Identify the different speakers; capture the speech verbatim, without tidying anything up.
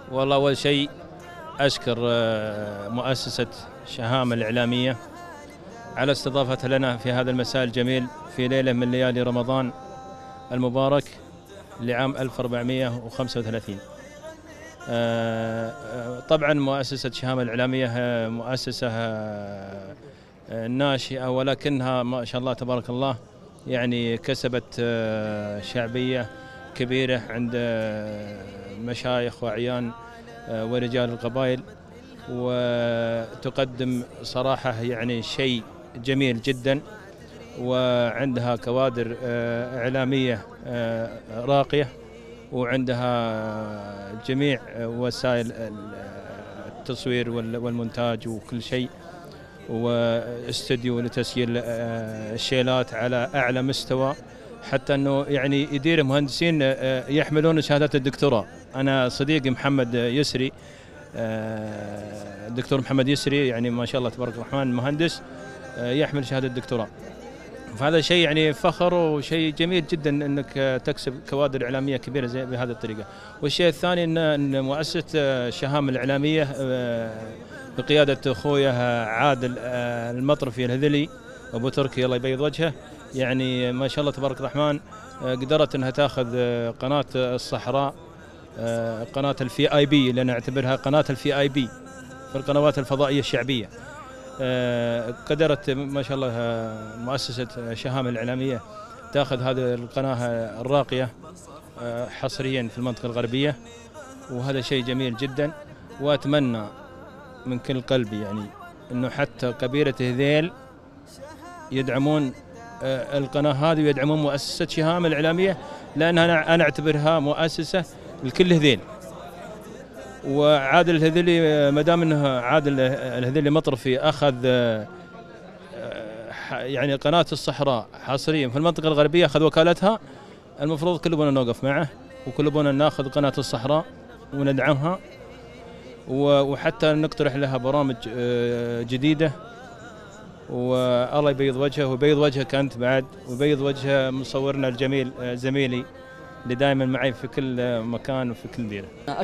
Speaker 1: والله أول شيء أشكر مؤسسة شهامة الإعلامية على استضافتها لنا في هذا المساء الجميل في ليلة من ليالي رمضان المبارك لعام ألف وأربعمئة وخمسة وثلاثين. طبعا مؤسسة شهامة الإعلامية مؤسسة ناشئة، ولكنها ما شاء الله تبارك الله يعني كسبت شعبية كبيرة عند مشايخ وأعيان ورجال القبائل، وتقدم صراحة يعني شيء جميل جدا، وعندها كوادر إعلامية راقية، وعندها جميع وسائل التصوير والمونتاج وكل شيء، واستديو لتسجيل الشيلات على أعلى مستوى، حتى أنه يعني يدير مهندسين يحملون شهادات الدكتوراه. أنا صديقي محمد يسري، الدكتور محمد يسري يعني ما شاء الله تبارك الرحمن مهندس يحمل شهادة الدكتوراه، فهذا شيء يعني فخر وشيء جميل جدا أنك تكسب كوادر إعلامية كبيرة زي بهذه الطريقة. والشيء الثاني أن مؤسسة شهامة الإعلامية بقيادة أخويا عادل المطرفي الهذلي أبو تركي الله يبيض وجهه، يعني ما شاء الله تبارك الرحمن قدرت أنها تأخذ قناة الصحراء، قناة الفي آي بي اللي نعتبرها قناة الفي آي بي في القنوات الفضائية الشعبية. قدرت ما شاء الله مؤسسة شهامة الإعلامية تأخذ هذه القناة الراقية حصريا في المنطقة الغربية، وهذا شيء جميل جدا. وأتمنى من كل قلبي يعني أنه حتى قبيلة هذيل يدعمون القناة هذه ويدعمون مؤسسة شهامة الإعلامية، لأنها أنا أعتبرها مؤسسة لكل هذيل. وعادل الهذلي ما دام انه عادل الهذلي مطرفي اخذ يعني قناة الصحراء حصريا في المنطقة الغربية، اخذ وكالتها، المفروض كلنا نوقف معه وكلنا ناخذ قناة الصحراء وندعمها، وحتى نقترح لها برامج جديدة. والله يبيض وجهه ويبيض وجهك انت بعد، ويبيض وجه مصورنا الجميل زميلي اللي دائما معي في كل مكان وفي كل بيئة.